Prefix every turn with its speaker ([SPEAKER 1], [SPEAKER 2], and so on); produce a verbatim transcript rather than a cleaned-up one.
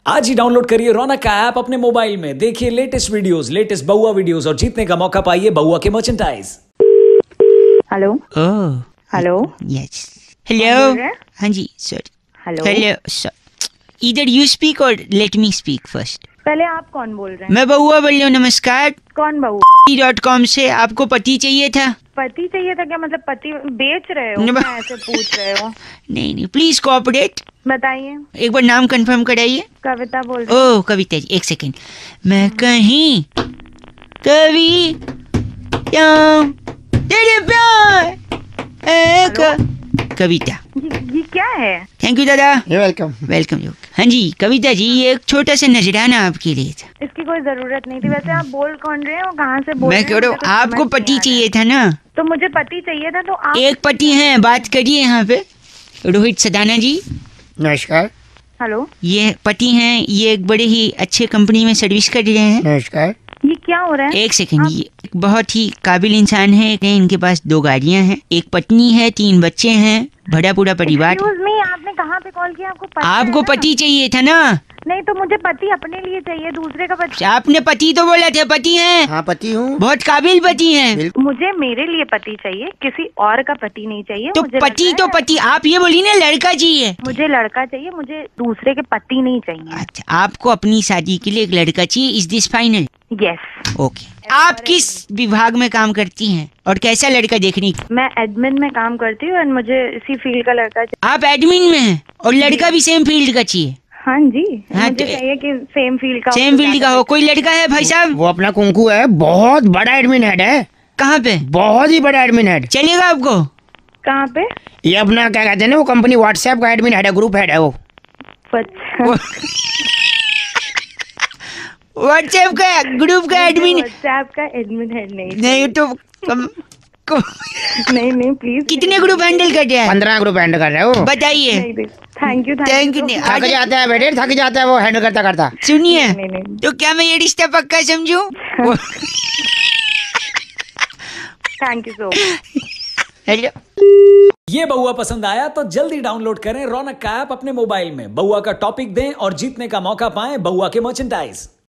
[SPEAKER 1] आज ही डाउनलोड करिए रौनक का ऐप अपने मोबाइल में, देखिए latest videos, latest Baua videos और जीतने का मौका पाइए बउआ के merchandise.
[SPEAKER 2] Hello
[SPEAKER 3] oh
[SPEAKER 2] hello
[SPEAKER 3] yes
[SPEAKER 2] बोल
[SPEAKER 3] हेलो
[SPEAKER 2] रहे हैं?
[SPEAKER 3] हाँ जी सॉरी
[SPEAKER 2] हेलो
[SPEAKER 3] हेलो सर इधर यू स्पीक और लेट मी स्पीक फर्स्ट।
[SPEAKER 2] पहले आप कौन बोल रहे हैं?
[SPEAKER 3] मैं बउआ बोल रही हूँ, नमस्कार।
[SPEAKER 2] कौन बहू?
[SPEAKER 3] डॉट कॉम से आपको पति चाहिए था?
[SPEAKER 2] पति चाहिए था क्या? मतलब पति बेच रहे हो?
[SPEAKER 3] न-
[SPEAKER 2] क्या ऐसे पूछ रहे हो?
[SPEAKER 3] नहीं नहीं प्लीज कोऑपरेट।
[SPEAKER 2] बताइए।
[SPEAKER 3] एक बार नाम कंफर्म कराइए।
[SPEAKER 2] कविता बोल रही हूँ।
[SPEAKER 3] ओह कविता जी, एक सेकेंड। मैं कहीं कवि जाऊं तेरे प्यार है क- कविता।
[SPEAKER 2] ये, ये क्या है?
[SPEAKER 3] थैंक यू दादा,
[SPEAKER 4] ये वेलकम।
[SPEAKER 3] वेलकम। हाँ जी कविता जी, ये एक छोटा सा नजराना आपके लिए था।
[SPEAKER 2] इसकी कोई जरूरत नहीं थी। वैसे आप बोल कौन रहे हो? कहाँ से बोल
[SPEAKER 3] मैं
[SPEAKER 2] रहे
[SPEAKER 3] कह
[SPEAKER 2] हैं?
[SPEAKER 3] रहा हूँ
[SPEAKER 2] मुझे कुछ
[SPEAKER 3] आपको
[SPEAKER 2] समझ नहीं
[SPEAKER 3] पति
[SPEAKER 2] आ रहा
[SPEAKER 3] चाहिए
[SPEAKER 2] है।
[SPEAKER 3] था ना?
[SPEAKER 2] तो मुझे पति चाहिए था, तो आप
[SPEAKER 3] एक पति हैं, बात करिए यहाँ पे। रोहित सदाना जी,
[SPEAKER 4] नमस्कार।
[SPEAKER 2] हेलो,
[SPEAKER 3] ये पति हैं, ये एक बड़े ही अच्छे कंपनी में सर्विस कर रहे हैं।
[SPEAKER 4] नमस्कार।
[SPEAKER 2] ये क्या हो रहा है?
[SPEAKER 3] एक सेकंड,
[SPEAKER 2] आप-
[SPEAKER 3] ये एक बहुत ही काबिल इंसान है। इनके पास दो गाड़ियां हैं, एक पत्नी है, तीन बच्चे हैं, भरा पूरा परिवार।
[SPEAKER 2] Excuse me, आपने कहाँ पे कॉल किया? आपको पता है
[SPEAKER 3] आपको
[SPEAKER 2] ना?
[SPEAKER 3] पति चाहिए था ना?
[SPEAKER 2] नहीं, तो मुझे पति अपने लिए चाहिए, दूसरे का पति।
[SPEAKER 3] आपने पति तो बोला था, पति हैं,
[SPEAKER 4] हाँ पति हूँ।
[SPEAKER 3] बहुत काबिल पति हैं।
[SPEAKER 4] बिल्कुल।
[SPEAKER 2] मुझे मेरे लिए पति चाहिए, किसी और का पति नहीं चाहिए।
[SPEAKER 3] तो
[SPEAKER 2] मुझे लग
[SPEAKER 3] पति
[SPEAKER 2] रहा
[SPEAKER 3] तो
[SPEAKER 2] है-
[SPEAKER 3] पति, आप ये बोली ना लड़का चाहिए।
[SPEAKER 2] मुझे लड़का चाहिए, मुझे दूसरे के पति नहीं चाहिए।
[SPEAKER 3] अच्छा, आपको अपनी शादी के लिए एक लड़का चाहिए। Is this final?
[SPEAKER 2] Yes.
[SPEAKER 3] Okay. आप किस विभाग में काम करती हैं और कैसा लड़का देखने?
[SPEAKER 2] मैं एडमिन में काम करती हूँ और मुझे इसी फील्ड का लड़का चाहिए।
[SPEAKER 3] आप एडमिन में हैं और लड़का भी सेम फील्ड का चाहिए?
[SPEAKER 2] हाँ जी,
[SPEAKER 3] हाँ,
[SPEAKER 2] मुझे
[SPEAKER 3] तो-
[SPEAKER 2] चाहिए कि सेम फील्ड का हो
[SPEAKER 3] सेम
[SPEAKER 2] तो
[SPEAKER 3] फील्ड का
[SPEAKER 2] ज्यादा
[SPEAKER 3] हो। कोई लड़का है भाई साहब?
[SPEAKER 4] वो अपना कुंकू है, बहुत बड़ा एडमिन हेड है,
[SPEAKER 3] कहाँ पे
[SPEAKER 4] बहुत ही बड़ा एडमिन हेड।
[SPEAKER 3] चलेगा आपको?
[SPEAKER 2] बेटर। कहाँ पे?
[SPEAKER 4] ये अपना क्या कहते हैं ना, वो कंपनी व्हाट्सएप का एडमिन हेड है, ग्रुप हेड है वो।
[SPEAKER 2] अच्छा।
[SPEAKER 3] व्हाट्सएप का ग्रुप का एडमिन?
[SPEAKER 2] व्हाट्सएप का एडमिन है? नहीं
[SPEAKER 3] नहीं तो कम, कम,
[SPEAKER 2] नहीं नहीं प्लीज।
[SPEAKER 3] कितने ग्रुप हैंडल कर रहा है
[SPEAKER 4] पंद्रह ग्रुप हैंडल कर रहे हो।
[SPEAKER 3] बताइए।
[SPEAKER 2] थैंक यू
[SPEAKER 3] Thank you, नहीं,
[SPEAKER 2] थैंक
[SPEAKER 4] थक
[SPEAKER 3] आज-
[SPEAKER 4] जाता है बेटे, थक जाता है वो हैंडल करता करता।
[SPEAKER 3] सुनिए,
[SPEAKER 2] नहीं, नहीं, नहीं।
[SPEAKER 3] तो क्या मैं ये रिश्ता पक्का समझूं?
[SPEAKER 2] Thank you so much.
[SPEAKER 3] Hello,
[SPEAKER 1] ये बउआ पसंद आया तो जल्दी डाउनलोड करें रौनक का ऐप अपने मोबाइल में, बउआ का टॉपिक दें और जीतने का मौका पाएं बउआ के मर्चेंटाइज।